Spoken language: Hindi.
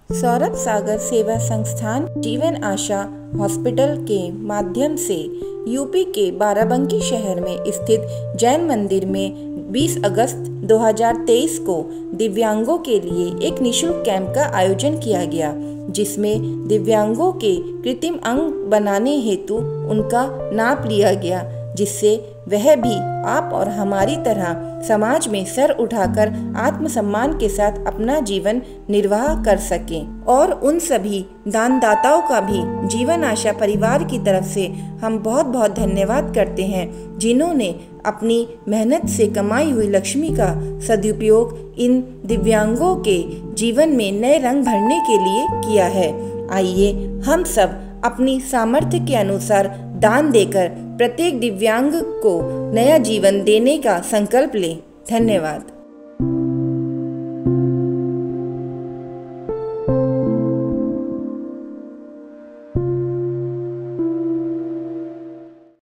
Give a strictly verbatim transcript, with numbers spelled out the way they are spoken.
सौरभ सागर सेवा संस्थान जीवन आशा हॉस्पिटल के माध्यम से यूपी के बाराबंकी शहर में स्थित जैन मंदिर में बीस अगस्त दो हज़ार तेईस को दिव्यांगों के लिए एक निःशुल्क कैंप का आयोजन किया गया, जिसमें दिव्यांगों के कृत्रिम अंग बनाने हेतु उनका नाप लिया गया, जिससे वह भी आप और हमारी तरह समाज में सर उठाकर आत्मसम्मान के साथ अपना जीवन निर्वाह कर सकें। और उन सभी दानदाताओं का भी जीवन आशा परिवार की तरफ से हम बहुत बहुत धन्यवाद करते हैं, जिन्होंने अपनी मेहनत से कमाई हुई लक्ष्मी का सदुपयोग इन दिव्यांगों के जीवन में नए रंग भरने के लिए किया है। आइए हम सब अपनी सामर्थ्य के अनुसार दान देकर प्रत्येक दिव्यांग को नया जीवन देने का संकल्प लें। धन्यवाद।